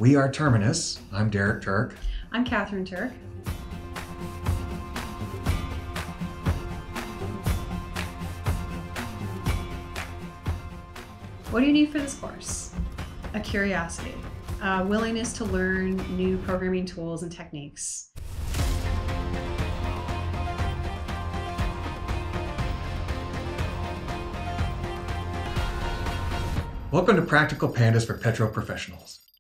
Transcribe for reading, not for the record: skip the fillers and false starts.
We are Terminus. I'm Derek Turk. I'm Catherine Turk. What do you need for this course? A curiosity, a willingness to learn new programming tools and techniques. Welcome to Practical Pandas for Petro-Professionals.